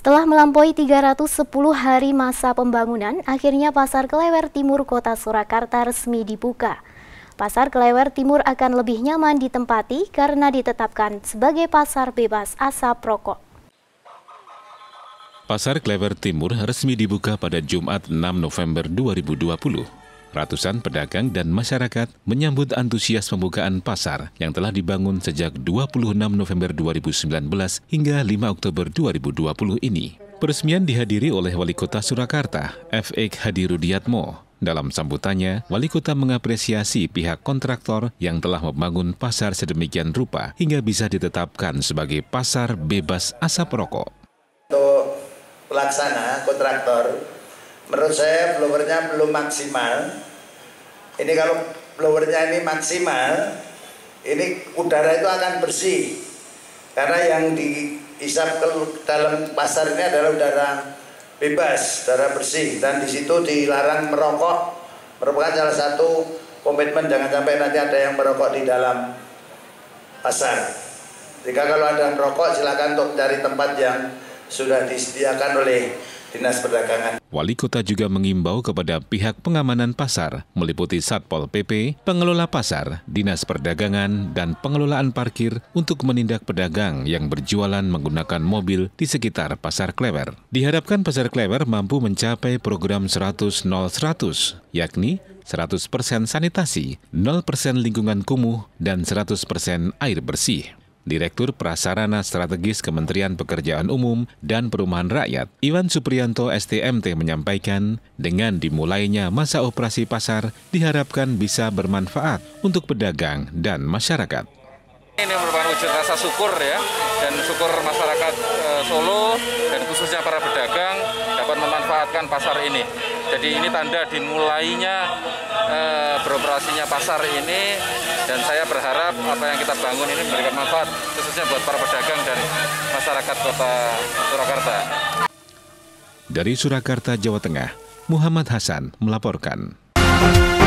Setelah melampaui 310 hari masa pembangunan, akhirnya Pasar Klewer Timur Kota Surakarta resmi dibuka. Pasar Klewer Timur akan lebih nyaman ditempati karena ditetapkan sebagai pasar bebas asap rokok. Pasar Klewer Timur resmi dibuka pada Jumat 6 November 2020. Ratusan pedagang dan masyarakat menyambut antusias pembukaan pasar yang telah dibangun sejak 26 November 2019 hingga 5 Oktober 2020 ini. Peresmian dihadiri oleh Wali Kota Surakarta, F.Ek Hadi Rudiatmo. Dalam sambutannya, Wali Kota mengapresiasi pihak kontraktor yang telah membangun pasar sedemikian rupa hingga bisa ditetapkan sebagai pasar bebas asap rokok. Untuk pelaksana kontraktor, menurut saya blowernya belum maksimal. Ini kalau blowernya ini maksimal, ini udara itu akan bersih. Karena yang dihisap ke dalam pasar ini adalah udara bebas, udara bersih. Dan di situ dilarang merokok. Merupakan salah satu komitmen, jangan sampai nanti ada yang merokok di dalam pasar. Jika kalau ada yang merokok, silakan untuk cari tempat yang sudah disediakan oleh Dinas Perdagangan. Wali Kota juga mengimbau kepada pihak pengamanan pasar, meliputi Satpol PP, pengelola pasar, Dinas Perdagangan, dan pengelolaan parkir untuk menindak pedagang yang berjualan menggunakan mobil di sekitar Pasar Klewer. Diharapkan Pasar Klewer mampu mencapai program 100-0-100, yakni 100% sanitasi, 0% lingkungan kumuh, dan 100% air bersih. Direktur Prasarana Strategis Kementerian Pekerjaan Umum dan Perumahan Rakyat, Iwan Supriyanto STMT menyampaikan, dengan dimulainya masa operasi pasar diharapkan bisa bermanfaat untuk pedagang dan masyarakat. Ini merupakan wujud rasa syukur ya, dan syukur masyarakat Solo dan khususnya para pedagang dapat memanfaatkan pasar ini. Jadi ini tanda dimulainya beroperasinya pasar ini, dan saya berharap apa yang kita bangun ini memberikan manfaat khususnya buat para pedagang dan masyarakat Kota Surakarta. Dari Surakarta, Jawa Tengah, Muhammad Hasan melaporkan.